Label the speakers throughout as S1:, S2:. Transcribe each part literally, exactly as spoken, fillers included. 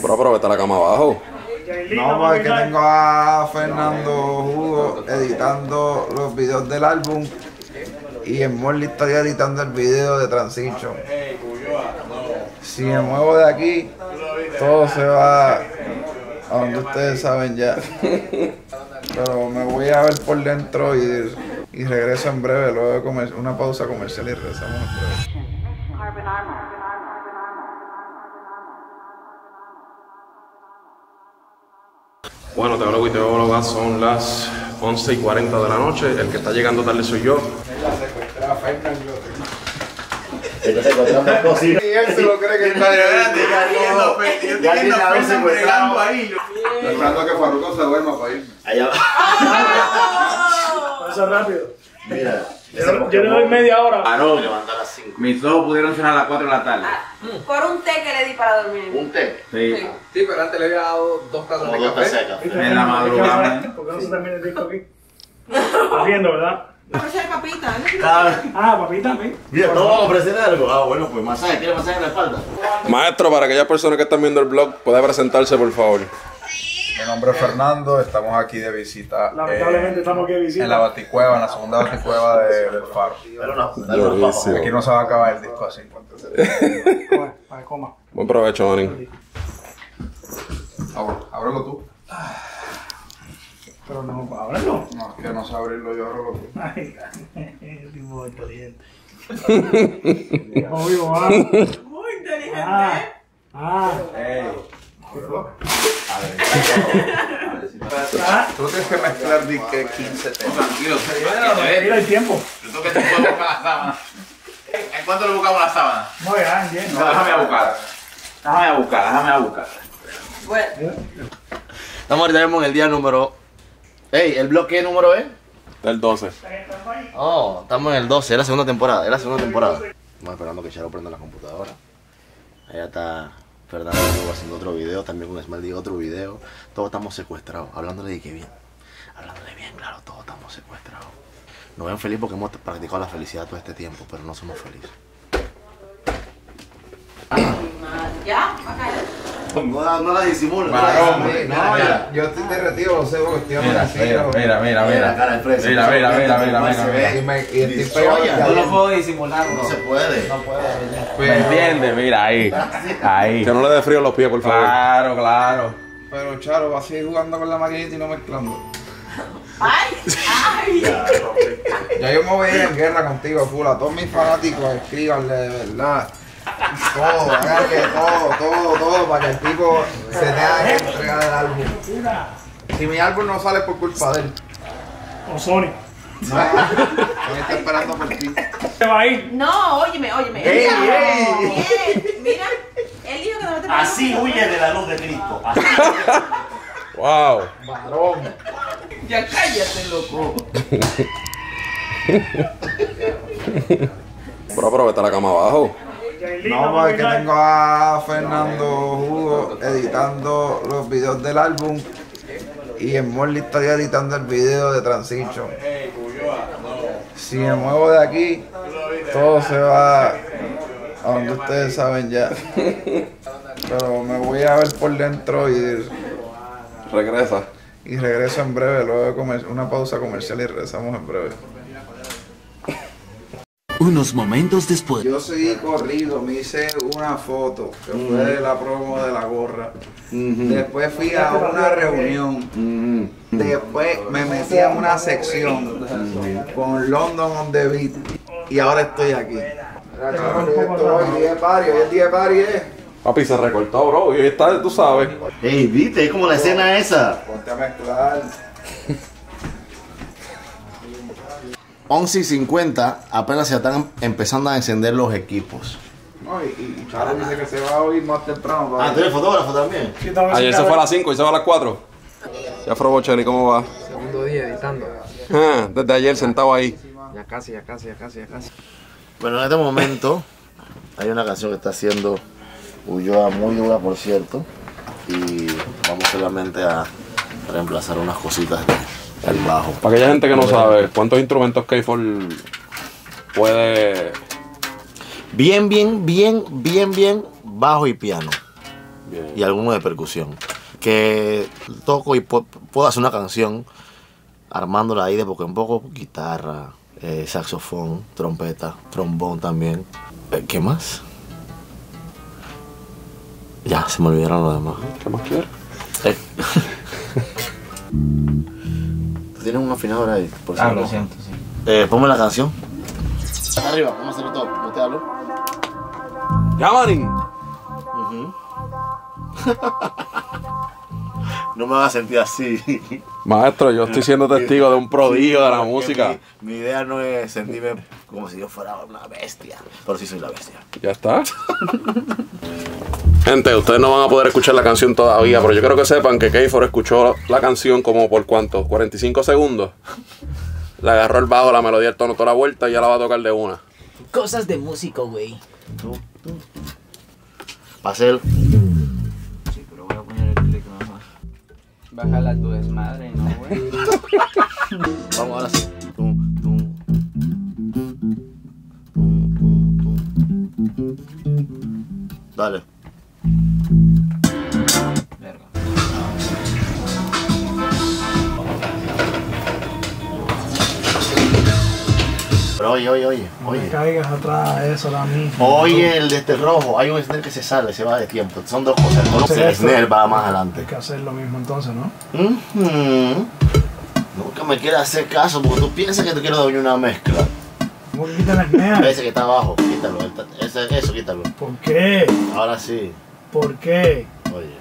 S1: Bro, pero vete a la cama abajo.
S2: No, porque tengo a Fernando Hugo editando los videos del álbum y en Morley estoy editando el video de Transition. Si me muevo de aquí, todo se va a donde ustedes saben ya. Pero me voy a ver por dentro y, y regreso en breve, luego de comer, una pausa comercial y regresamos en breve.
S1: Bueno, te hablo videóloga, son las once y cuarenta de la noche. El que está llegando tarde soy yo.
S3: Y él se lo cree que está
S4: Yo estoy secuestrando ahí.
S3: esperando que Farruko se duerma para ir.
S4: Allá va.
S5: Pasa rápido.
S4: Mira.
S5: Yo, yo le doy media hora.
S4: Ah, no, me levanto a las cinco.
S6: Mis ojos pudieron cerrar a las cuatro de la tarde.
S7: Por un té que le di para dormir.
S4: ¿Un té?
S6: Sí.
S8: Sí, pero antes le había dado dos tazas
S4: Como
S8: de
S4: dos
S8: café.
S4: tazas de café.
S6: En la madrugada.
S5: ¿Por qué no se termina el disco aquí? Está viendo, ¿verdad?
S7: Ofrecer papita, ¿no?
S5: Ah, papita, ¿sí?
S4: Mira, ¿todos vamos a ofrecer algo? Ah, bueno, pues masaje. ¿Tiene masaje en la espalda?
S1: Maestro, para aquellas personas que están viendo el blog, ¿puede presentarse, por favor?
S2: Mi nombre es Fernando, estamos aquí de visita.
S5: Lamentablemente
S2: eh,
S5: estamos aquí de visita.
S2: En la Baticueva, en la segunda Baticueva de, del Faro.
S4: Pero no, dale unos papas.
S2: Aquí no se va a acabar el disco así.
S5: Coge, para que coma.
S1: Buen provecho, Manny.
S2: Ábrelo, ábrelo tú.
S5: Pero no, ahora no.
S2: No, es que no sé abrirlo yo, ábrelo tú.
S5: Ay, el tipo inteligente. Viejo vivo, ah.
S7: Muy inteligente.
S5: Ah, ah. Ah,
S2: Tú tienes que mezclar de que quince temas.
S6: Tranquilo,
S5: mira el tiempo.
S6: yo tengo que te puedo buscar la sábana. ¿En cuánto le buscamos la sábana?
S5: No, ya, bien.
S6: No, déjame a buscar. Déjame a buscar, déjame a buscar.
S7: Bueno,
S4: Estamos ahorita mismo en el día número... Ey, ¿el blog qué número es?
S1: El doce.
S4: Oh, estamos en el doce, es la segunda temporada, es la segunda temporada. Estamos esperando que Charo prenda la computadora. Allá está Fernando haciendo otro video, también con Esmaldi otro video. Todos estamos secuestrados, hablándole de que bien. Hablándole bien, claro, todos estamos secuestrados. Nos ven felices porque hemos practicado la felicidad todo este tiempo, pero no somos felices.
S7: ya, acá.
S4: No la, no la disimulo.
S2: Varón, no, ya, yo estoy derretido, lo sé, porque estoy amanecido.
S6: mira, mira,
S4: Mira, cara de fresa.
S6: Mira, mira, mira, mira, mira, mira.
S2: Y, me, y estoy
S4: Dice,
S2: pegado
S4: oye,
S2: al
S4: no
S2: caliente.
S4: puedo disimular, no se puede.
S6: ¿Me entiendes? Mira, ahí. Ahí.
S1: Que no le dé frío los pies, por favor.
S6: Claro, claro.
S2: Pero Charo, va a seguir jugando con la maquinita y no mezclando.
S7: Ay, ay.
S2: Ya yo me voy a ir en guerra contigo, full. A todos mis fanáticos, escríbanle de verdad. Todo, háganle todo, todo, todo, para que el tipo se tenga que entregar el álbum. Si mi álbum no sale por culpa de él,
S5: O Sony.
S2: no, Sony está esperando por ti.
S5: ¿Te va a ir?
S7: No, óyeme, óyeme.
S4: Ey,
S7: Él dijo-
S4: ey.
S7: Él, mira, él dijo que no te
S4: Así huye de la luz de Cristo. Así.
S1: Wow.
S2: Varón.
S7: Ya cállate, loco.
S1: Bro, pero vete a la cama abajo.
S2: No, porque tengo a Fernando Hugo editando los videos del álbum y en Morley estoy editando el video de Transition. Si me muevo de aquí, todo se va a donde ustedes saben ya. Pero me voy a ver por dentro y,
S1: Regresa.
S2: y regreso en breve, luego de comer, una pausa comercial y regresamos en breve.
S9: Unos momentos después.
S2: Yo seguí corrido, me hice una foto, que fue la promo de la gorra. Después fui a una reunión. Después me metí en una sección con London on the Beat. Y ahora estoy aquí. Hoy día de party, hoy es día de party, eh.
S1: Papi, se recortó, bro. Y hoy está, tú sabes.
S4: Ey, viste, es como la escena esa.
S2: Ponte a mezclar.
S4: once y cincuenta, apenas se están empezando a encender los equipos.
S2: No, y, y Charo dice que se va a oír más temprano.
S4: Ah, ¿tú eres fotógrafo también?
S1: Ayer se fue a las cinco y se va a las cuatro. Ya, Fro Bocelli, ¿cómo va?
S8: Segundo día editando.
S1: Ah, desde ayer sentado ahí.
S8: Ya casi, ya casi, ya casi, ya casi.
S4: Bueno, en este momento hay una canción que está haciendo Ulloa muy dura, por cierto. Y vamos solamente a reemplazar unas cositas del bajo.
S1: Para aquella gente que no sabe, ¿cuántos instrumentos K-Fall puede...?
S4: Bien, bien, bien, bien, bien, bajo y piano. Bien. Y alguno de percusión. Que toco y pu puedo hacer una canción armándola ahí de poco en poco, guitarra, eh, saxofón, trompeta, trombón también. Eh, ¿Qué más? Ya, se me olvidaron los demás.
S1: ¿Qué más quieres?
S4: Eh. ¿Tú tienes un afinador ahí? Por
S8: Ah,
S4: si
S8: lo
S4: no.
S8: siento, sí.
S4: Eh, ponme la canción. Arriba, vamos a hacerlo todo. ¿No te hablo?
S1: ¡Ya, manín!
S4: Uh-huh. No me vas a sentir así.
S1: Maestro, yo estoy siendo testigo de un prodigio de la
S4: Porque
S1: música.
S4: Mi, mi idea no es sentirme como si yo fuera una bestia, pero sí soy la bestia.
S1: Ya está. Gente, ustedes no van a poder escuchar la canción todavía, pero yo quiero que sepan que Keifor escuchó la canción como por cuánto, cuarenta y cinco segundos. Le agarró el bajo, la melodía, el tono, toda la vuelta y ya la va a tocar de una.
S7: Cosas de músico, güey.
S4: Tú, tú. Pasel.
S8: Sí, pero voy a poner el click nada más. Bájala tu desmadre, ¿no, güey?
S4: Vamos ahora sí. Tum, tum. Tum, tum, tum. Dale.
S8: Verga.
S4: Pero oye, oye, oye,
S5: No
S4: oye.
S5: me caigas atrás de eso ahora mismo.
S4: Oye, el de este rojo, hay un snare que se sale, se va de tiempo. Son dos cosas. Entonces el
S5: esto.
S4: snare va más
S5: Hay
S4: adelante.
S5: que hacer lo mismo entonces, ¿no?
S4: Ujú. Nunca me quieras hacer caso porque tú piensas que te quiero dar una mezcla.
S5: ¿Cómo que quitan el snare?
S4: Ese que está abajo, quítalo. el- Ese, eso, quítalo.
S5: ¿Por qué?
S4: Ahora sí.
S5: ¿Por qué?
S4: Oye.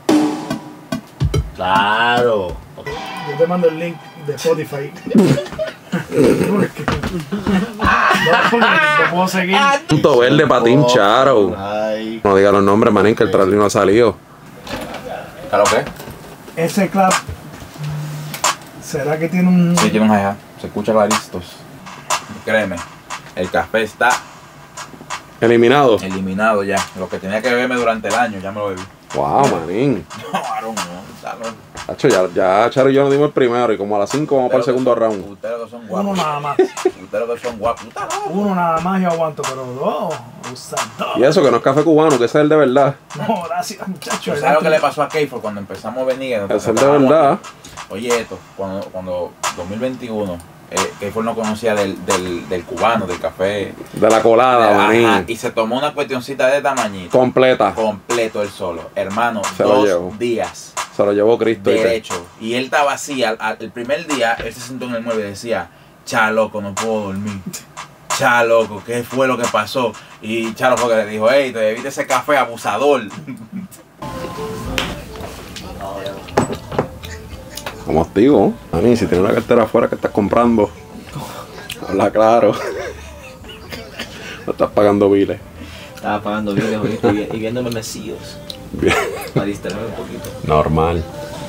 S4: Claro.
S5: Yo te mando el link de Spotify. Porque- no, porque te puedo seguir.
S1: Punto verde, patín, charo.
S4: Ay.
S1: No diga los nombres, manín, que el trailer no ha salido.
S6: ¿Claro qué?
S5: Ese clap, ¿será que tiene un...?
S6: Sí, tiene un hi-hat. Se escucha claristos. Créeme, el café está
S1: Eliminado.
S6: eliminado ya. Lo que tenía que beberme durante el año, ya me lo bebí.
S1: Wow, manín.
S6: No, Aaron, no. Está loco.
S1: Hacho, ya, ya Charo y yo nos dimos el primero y como a las cinco vamos para el segundo round.
S6: Ustedes lo que son
S5: Uno
S6: guapos.
S5: nada más.
S6: Ustedes lo que son guapos. Está loco.
S5: Uno nada más yo aguanto, pero dos. Usa dos.
S1: Y eso que no es café cubano, que ese es el de verdad.
S5: No, gracias, muchachos.
S6: ¿Sabes lo que le pasó a Keifor cuando empezamos a venir?
S1: Ese es el de verdad.
S6: Oye, esto, cuando, cuando dos mil veintiuno, eh, Keifor no conocía del, del, del cubano, del café.
S1: De la colada,
S6: Ajá,
S1: manín.
S6: y se tomó una cuestioncita de tamañito.
S1: Completa.
S6: Completo él solo. Hermano,
S1: Se lo
S6: dos
S1: llevó.
S6: días.
S1: Se lo llevó Cristo. ¿viste?
S6: Derecho. Y él estaba así. Al, al- el primer día, él se sentó en el mueble y decía, cha loco, no puedo dormir. Cha loco, ¿qué fue lo que pasó? Y cha loco que le dijo, hey, te bebiste ese café abusador.
S1: Como os digo, manín, si tienes una cartera afuera que estás comprando, habla claro. No estás pagando biles.
S7: Estaba pagando biles ahorita y, y viéndome mesíos.
S1: Bien.
S7: Para distraerme un poquito.
S1: Normal.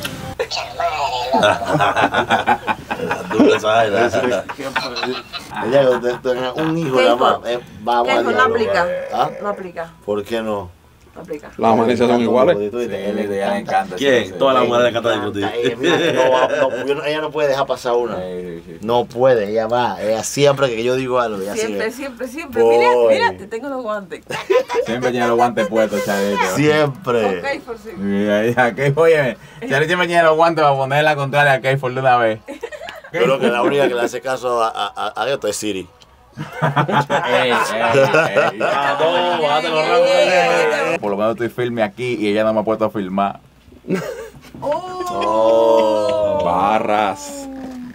S4: Tú sabes, ¿verdad? Ella que te- tenga un hijo nada más. eh, Vamos
S10: ¿Qué?
S4: al
S10: No
S4: diablo.
S10: aplica.
S4: ¿Ah?
S10: No aplica.
S4: ¿por qué no?
S10: No aplica.
S1: Las manicias son iguales.
S4: Tú dices,
S6: Él le le encanta.
S4: ¿Quién?
S6: Todas
S4: Ella le encanta discutir. Eh, mira que no va- no, yo no- ella no puede dejar pasar una. No puede, ella va. Ella siempre que yo digo algo, ella
S10: Siempre,
S4: sigue.
S10: siempre, siempre.
S4: Voy.
S10: Mira, mira, te tengo los guantes.
S6: Siempre tiene los guantes puestos, Charito.
S4: Siempre.
S10: Ok, por si.
S6: Y ahí, a Keifor, oye, Charito siempre tiene los guantes para poner la contraria a Keifor de una vez.
S4: Yo creo que la única que le hace caso a, a, a, a esto es Siri.
S6: Ey, ey, ey. Por lo menos estoy firme aquí y ella no me ha puesto a filmar.
S4: Oh.
S1: Barras.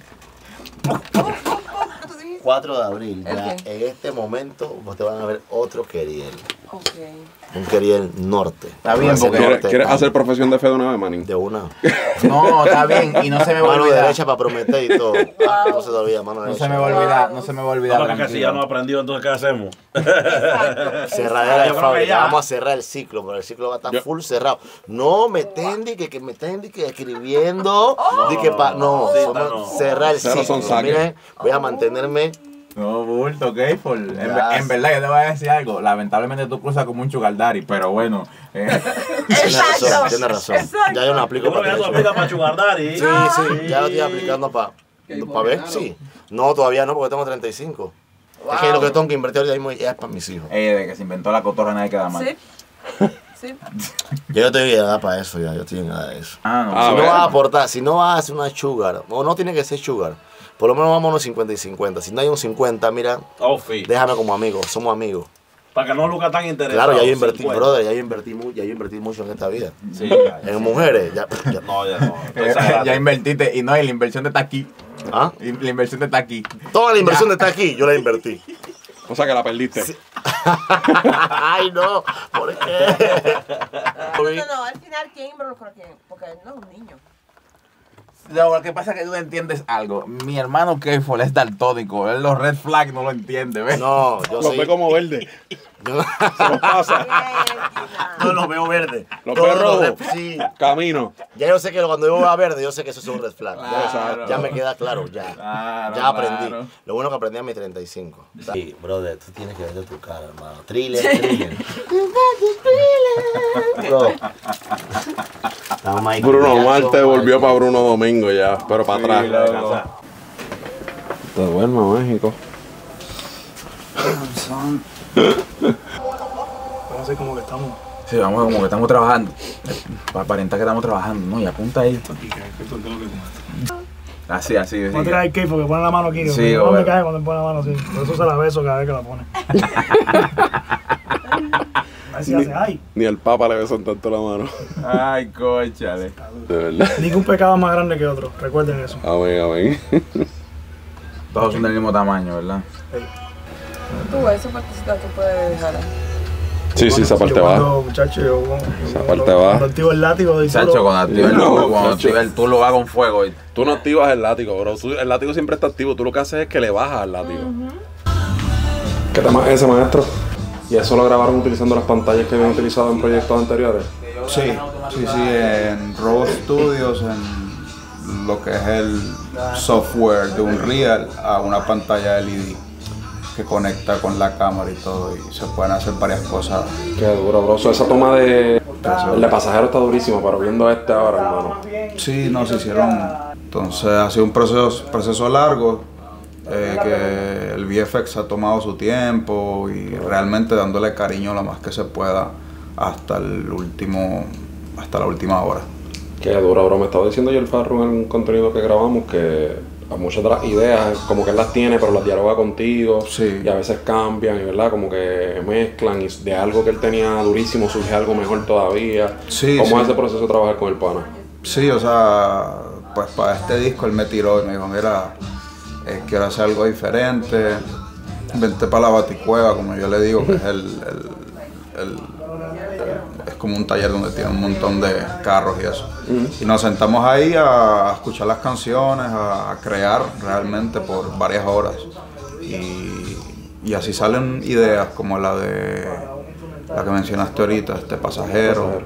S4: cuatro de abril, ya
S10: Ok.
S4: en este momento ustedes van a ver otro Keriel.
S10: Ok.
S4: Un Keriel norte.
S6: Está bien,
S4: Ese
S6: porque-
S1: ¿Quieres,
S4: norte,
S1: quieres
S4: pa-
S1: hacer profesión de fe de una vez, manín?
S4: de una?
S6: No, está bien, y no se me va a
S4: Mano
S6: olvidar.
S4: derecha para prometer y todo. Ah, no se te olvida, mano
S6: No
S4: derecha.
S6: se me va a olvidar, no se me va a olvidar.
S11: Vamos, que si ya no
S6: tranquilo.
S11: aprendió, entonces ¿qué hacemos?
S4: Cerradera de
S11: Yo creo que
S4: fábrica.
S11: ya.
S4: Vamos a cerrar el ciclo, pero el ciclo va a estar
S1: Yo-
S4: full cerrado. No me tendi que, que me tendi que escribiendo. di que pa, no,
S11: Sí,
S4: somos-
S11: no.
S4: cerrar el
S1: Cero
S4: ciclo.
S1: son saques.
S4: Miren, voy a mantenerme.
S6: No, bulto, Keifor. En,
S4: Ya.
S6: en verdad, yo te voy a decir algo. Lamentablemente tú cruzas como un sugar daddy, pero bueno. eh,
S4: Tienes razón,
S10: Exacto.
S4: tienes razón.
S10: Exacto.
S4: Ya yo no aplico
S11: Yo creo
S4: para
S11: que ya tú
S4: derecho.
S11: aplicas para chugardar y...
S4: Sí, sí, ya lo estoy aplicando para pa ver, sí. No, todavía no, porque tengo treinta y cinco. Es que lo que tengo que invertir ahorita mismo es para mis hijos.
S6: eh, de que se inventó la cotorra nadie queda mal.
S10: Sí. Sí.
S4: Yo no tengo edad para eso, ya. Yo tengo nada de eso.
S6: Ah, no.
S4: Si
S1: Ah,
S4: no
S1: bueno.
S4: vas a aportar, si no vas a hacer una sugar, o no tiene que ser sugar, por lo menos vamos a unos cincuenta y cincuenta. Si no hay un cincuenta, mira,
S11: Oh, fi.
S4: déjame como amigo, somos amigos.
S11: Para que no luzca tan interesado.
S4: Claro, ya yo invertí,
S11: cincuenta.
S4: brother, ya yo invertí, mu- ya yo invertí mucho en esta vida.
S11: Sí.
S4: En mujeres, ya, ya-
S11: No, ya no.
S6: Eh, ya invertiste, y no, y la inversión está aquí.
S4: ¿Ah?
S6: Y la inversión está aquí.
S4: Toda la inversión está aquí, yo la invertí.
S1: O sea que la perdiste.
S4: Ay, no, ¿por qué?
S10: No, no, al final, ¿quién involucró a quién? Porque él no es un niño.
S6: No, lo que pasa es que tú no entiendes algo. Mi hermano Keifol es daltónico. Él los red flags no lo entiende, ¿ves?
S4: No, yo
S1: Los
S4: sí.
S1: ve como verde.
S4: Yo-
S1: Se los pasa.
S4: no los veo verde.
S1: Los
S4: Todos
S1: ve rojos.
S4: red- Sí.
S1: Camino.
S4: Ya yo sé que cuando yo veo a verde, yo sé que eso es un red flag. Ya,
S6: Claro.
S4: ya me queda claro, ya.
S6: Claro,
S4: ya aprendí.
S6: claro.
S4: Lo bueno que aprendí a mis treinta y cinco. Sí, brother, tú tienes que vender tu cara, hermano. Thriller, thriller. Bro. Estamos ahí con
S1: Bruno
S4: Jackson,
S1: Marte volvió
S4: Michael.
S1: para Bruno Domingo ya, pero para atrás.
S6: loco.
S1: Te duermo, México.
S5: Pero así como que estamos.
S6: Sí, vamos como que estamos trabajando. Para aparentar que estamos trabajando, ¿no? Y apunta ahí. Así, así.
S5: Vamos a tirar el cake porque pone la mano aquí.
S6: Sí,
S5: Sí, no me
S6: bueno.
S5: cae cuando pone la mano así. Por eso se la beso cada vez que la pone. Así hace, ay.
S1: Ni al Papa le besan tanto la mano.
S6: Ay, cóchale.
S1: De verdad.
S5: Ningún pecado es más grande que otro. Recuerden eso.
S1: Amén, amén.
S6: Todos son del mismo tamaño, ¿verdad?
S10: Tú, esa partecita tú puedes dejarla.
S1: Sí, sí, esa parte
S5: Yo
S1: va.
S5: cuando, muchacho, yo cuando,
S1: Esa
S5: yo
S1: parte
S5: cuando-
S1: va.
S5: Cuando activo el látigo doy
S6: Chacho,
S5: solo.
S6: cuando activa el
S1: No,
S6: cuando
S1: chacho.
S6: activa el tú lo vas con fuego. ¿Viste?
S1: Tú no activas el látigo, bro. Tú- el látigo siempre está activo. Tú lo que haces es que le bajas al látigo. ¿Qué tema es ese, maestro? ¿Y eso lo grabaron utilizando las pantallas que habían utilizado en proyectos anteriores?
S2: Sí, sí, sí, en Raw Studios, en lo que es el software de Unreal a una pantalla L E D que conecta con la cámara y todo, y se pueden hacer varias cosas.
S1: Qué duro, bro. So, esa toma de, el de pasajero está durísima, pero viendo este ahora, hermano.
S2: Sí, no, se hicieron. Entonces ha sido un proceso, proceso largo, eh, que el V F X ha tomado su tiempo y realmente dándole cariño lo más que se pueda hasta el último, hasta la última hora.
S1: Qué duro, bro. Me estaba diciendo yo el Farru en un contenido que grabamos que a muchas de las ideas como que él las tiene, pero las dialoga contigo.
S2: Sí.
S1: Y a veces cambian, y verdad, como que mezclan y de algo que él tenía durísimo surge algo mejor todavía.
S2: Sí,
S1: ¿Cómo
S2: sí.
S1: es ese proceso de trabajar con el pana?
S2: Sí, o sea, pues para este disco él me tiró y me dijo, mira, eh, quiero hacer algo diferente, vente para la Baticueva, como yo le digo, que es el, el- el- es como un taller donde tiene un montón de carros y eso. Y nos sentamos ahí a escuchar las canciones, a, a crear realmente por varias horas. Y, y así salen ideas como la de la que mencionaste ahorita, este pasajero,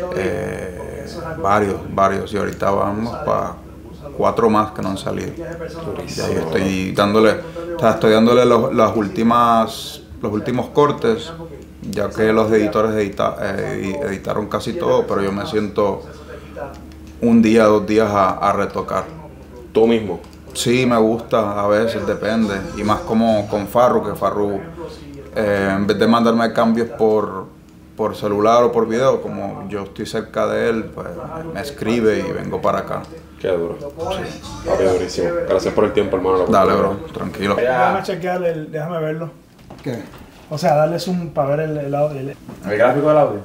S2: eh, varios, varios, y ahorita vamos para cuatro más que no han salido. Y ahí estoy dándole, o sea, estoy dándole los, las últimas, los últimos cortes, ya que los editores edita- eh, editaron casi todo, pero yo me siento un día, dos días a, a retocar.
S1: ¿Tú mismo?
S2: Sí, me gusta, a veces depende, y más como con Farru, que Farru, eh, en vez de mandarme cambios por, por celular o por video, como yo estoy cerca de él, pues me escribe y vengo para acá.
S1: Qué duro. Sí. Papi, durísimo. Gracias por el tiempo, hermano. Lo
S2: Dale,
S1: comprendo.
S2: bro, tranquilo.
S5: Déjame chequear, el, déjame verlo.
S2: ¿Qué?
S5: O sea, darle zoom para ver el, el audio. el-
S6: ¿El gráfico del audio?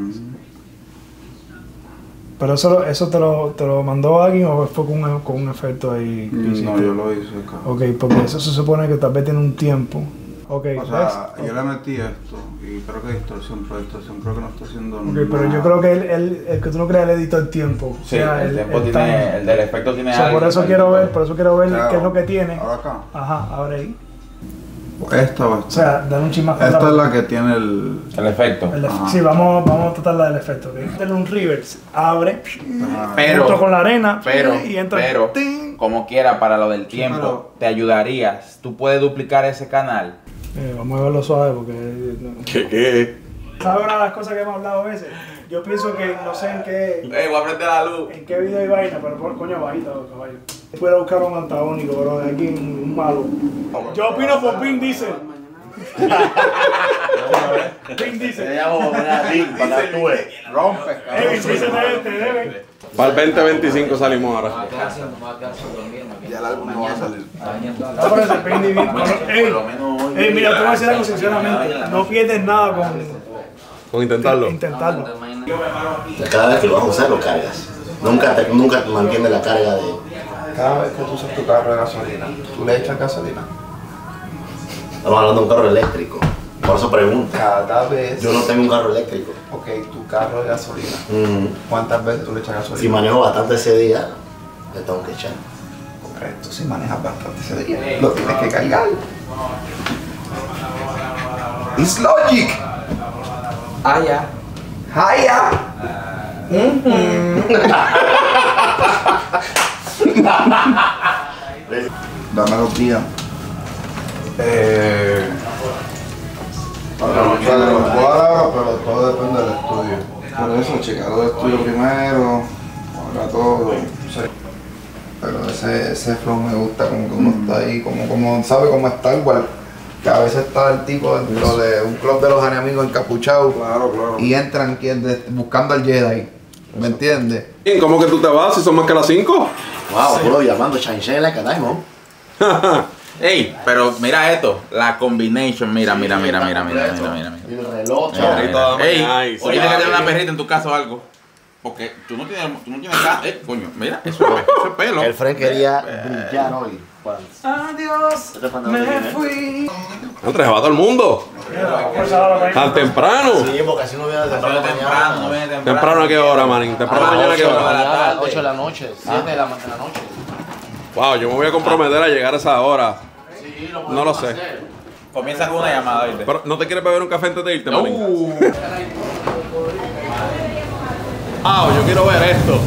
S5: Pero eso, eso te, lo, te lo mandó alguien o fue con un, con un efecto ahí. que
S2: No,
S5: hiciste?
S2: yo lo hice acá.
S5: Ok, porque eso se supone que tal vez tiene un tiempo. Ok,
S2: O sea, yo le metí esto y creo que distorsión, pero distorsión creo que no está haciendo
S5: ¿ves? Ok, pero yo creo que el, el, el que tú no creas el editor tiempo.
S6: Sí,
S5: o sea,
S6: el tiempo
S5: time.
S6: tiene, el del efecto tiene
S5: O sea, por
S6: algo,
S5: eso
S6: el-
S5: quiero ver, por eso quiero ver
S2: Claro.
S5: qué es lo que tiene.
S2: Ahora acá.
S5: Ajá, ahora ahí.
S2: Esta va a
S5: O sea, dale un chisme
S2: Esta es la que tiene el...
S6: El efecto.
S5: El efe-
S2: Ajá.
S5: sí, vamos, vamos a tratar la del efecto. ¿Ok? Dale un reverse, abre,
S6: Pero,
S5: entro con la arena
S6: pero,
S5: y entra.
S6: pero,
S5: ¡ting!
S6: como quiera, para lo del tiempo,
S2: pero-
S6: te ayudarías. Tú puedes duplicar ese canal.
S5: Eh, vamos a verlo suave porque. no.
S1: ¿Qué qué?
S5: ¿Sabes una de las cosas que hemos hablado a veces? Yo pienso que no sé en qué,
S6: Eh, voy a prender la luz.
S5: en qué video hay vaina, pero por coño bajito, caballo. Puedo buscar un antagónico, bro, de aquí un, un malo. Yo opino por Vin Diesel. Vin dice.
S4: Te llamo para poner a Vin, para que actúe.
S6: Rompe,
S5: Eh, Vin dice, te, te debe.
S1: Para el veinte veinticinco salimos ahora.
S2: Ya el álbum no va a salir.
S5: No, pero ese Penny Vin. Ey, ey, mira, te voy a decir algo sinceramente. No pierdes nada con,
S1: Con intentarlo.
S5: intentarlo.
S4: Cada vez que lo vas a usar, lo cargas. Nunca te, nunca te mantiene la carga de...
S2: Cada vez que tú usas tu carro de gasolina, ¿tú le echas gasolina?
S4: Estamos hablando de un carro eléctrico. Por eso pregunto.
S2: Cada vez.
S4: Yo no tengo un carro eléctrico.
S2: Ok, tu carro de gasolina.
S4: Mm.
S2: ¿Cuántas veces tú le echas gasolina?
S4: Si manejo bastante ese día, le tengo que echar.
S2: Correcto, si manejas bastante ese día, lo tienes que cargar. It's logic.
S8: Ah, ya.
S2: Hiya. Dame los días. Eh, para buscar los cuadros, pero todo depende del estudio. Por eso, checar el estudio primero, ahora todo. Sí. Pero ese, ese flow me gusta, como que uno está ahí, como, como sabe cómo está igual. Que a veces está el tipo dentro de un club de los enemigos encapuchados, claro, claro, y entran quien de- buscando al Jedi. ¿Me entiendes?
S1: ¿Cómo que tú te vas si son más que las cinco?
S4: Wow, puro llamando Shine like a diamond.
S6: Ey, pero mira esto, la combination, mira, mira, mira, mira, mira, mira, mira, mira.
S4: Y el reloj,
S6: Mira,
S4: chaval.
S6: mira. Ey,
S1: Nice,
S6: o tienes que tener
S1: papi.
S6: una perrita en tu casa o algo. Porque tú no tienes, tú no tienes casa. Eh, coño, mira, eso es, eso es pelo.
S4: El Fred quería brillar hoy.
S5: Adiós, me fui.
S1: Andrés, va todo el mundo. Tan temprano.
S4: Sí, porque así no viene de temprano.
S6: Temprano, no viene temprano.
S1: ¿Temprano a qué hora, manín? ¿Temprano mañana a qué hora?
S4: Mañana, ocho de la noche, siete de la noche.
S1: Wow, yo me voy a comprometer a llegar a esa hora.
S4: Sí,
S1: No lo sé.
S6: Comienza con una llamada, ¿viste?
S1: Pero, ¿no te quieres beber un café antes de irte, manín? Ah, yo quiero ver esto.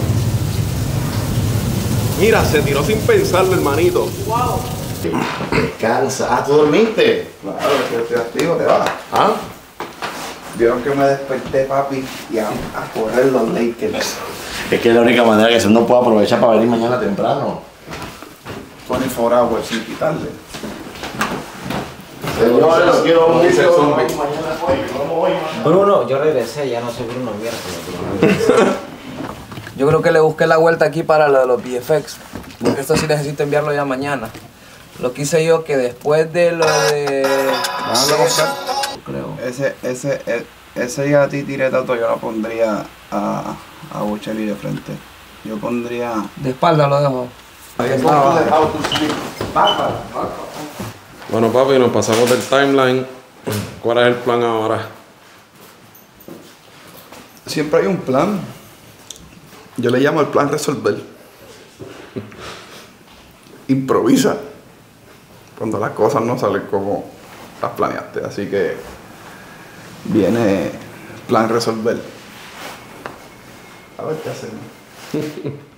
S1: Mira, se tiró sin pensarlo, hermanito.
S4: Descansa. Ah, ¿tú dormiste?
S2: Claro, que yo estoy activo, te vas.
S4: ¿Ah?
S2: Vieron que me desperté, papi, y a, a correr los Lakers.
S4: Es que es la única manera que uno puede aprovechar para venir mañana temprano.
S2: veinticuatro hours sin quitarle.
S4: Señores, los quiero mucho.
S2: Dice el zombie.
S4: Mañana hoy, vamos hoy.
S8: Bruno, yo regresé, ya no soy Bruno miércoles. Yo creo que le busqué la vuelta aquí para lo de los V F X, porque esto sí necesito enviarlo ya mañana. Lo que hice yo que después de lo de... Creo.
S2: Ese, ese, e- ese día a ti tiré tanto, yo lo pondría a, a Bocelli de frente. Yo pondría.
S8: De espalda lo dejo.
S1: Bueno, papi, nos pasamos del timeline. ¿Cuál es el plan ahora?
S2: Siempre hay un plan. Yo le llamo el plan resolver. Improvisa. Cuando las cosas no salen como las planeaste. Así que viene plan resolver. A ver qué hacemos.